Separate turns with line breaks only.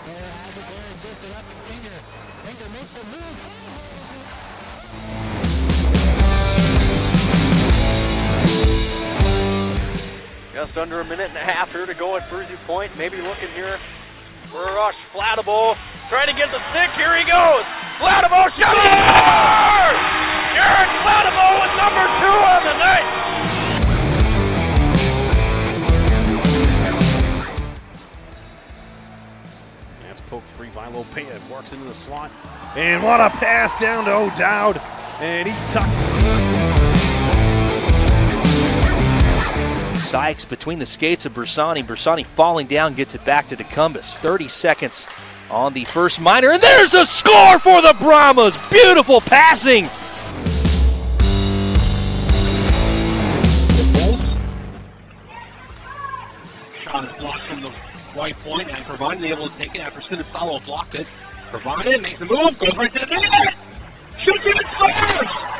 Makes a move.
Just under a minute and a half here to go at Jersey Point. Maybe looking here for a rush. Flattable trying to get the stick. Here he goes. Flattable shot! Jared Flattable with number 2 on the night.
That's poke free by Lopea. It works into the slot. And what a pass down to O'Dowd. And he tucked.
Sykes between the skates of Bersani. Bersani falling down, gets it back to DeCumbus. 30 seconds on the first minor, and there's a score for the Brahmas! Beautiful passing!
Shot is blocked from the right point, and Pervine able to take it after Sinistalo blocked it. Pervine makes a move, goes right to the net! Shoots it, scores!